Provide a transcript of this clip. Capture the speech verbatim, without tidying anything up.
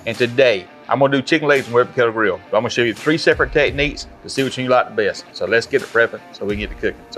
And today, I'm gonna do chicken legs and wear up the kettle grill. But I'm gonna show you three separate techniques to see which one you like the best. So let's get it prepping so we can get to cooking. So